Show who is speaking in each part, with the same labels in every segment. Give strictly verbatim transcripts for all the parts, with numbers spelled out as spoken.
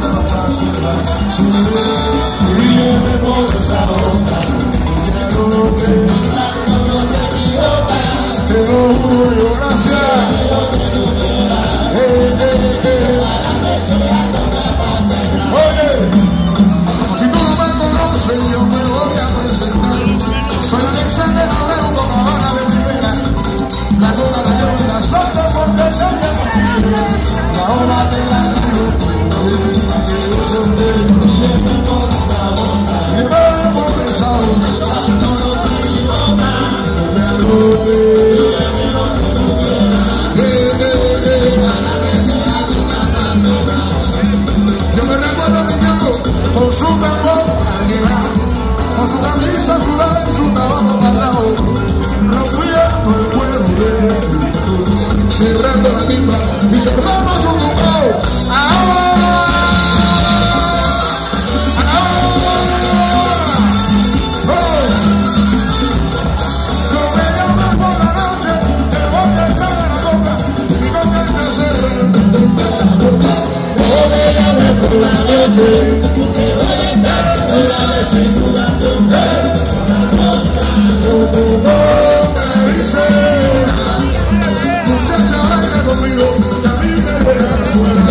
Speaker 1: Con su tambor águila, con su camisa sudada y su tabaco parado, rompiendo el pueblo, cerrando la timba y cerrando su tumbao. Ahora, ahora, oh, yo me llamo por la noche, te voy a estar en la boca y con esta cerrando. Oh, me llamo por la noche. Sin duda, sin duda, me dice, muchacha, baila conmigo, y a mí me voy a la escuela.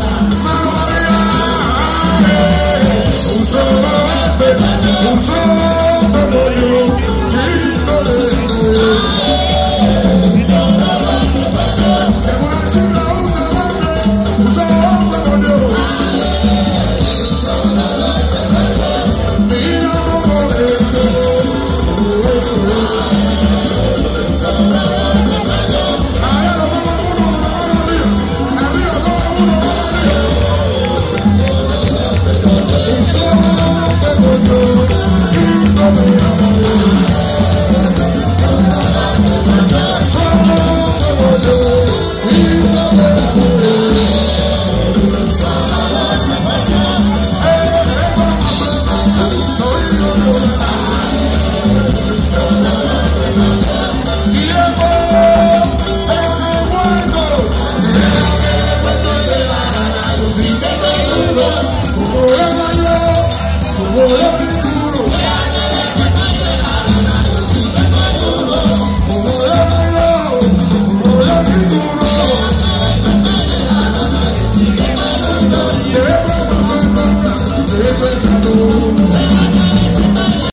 Speaker 1: Un solo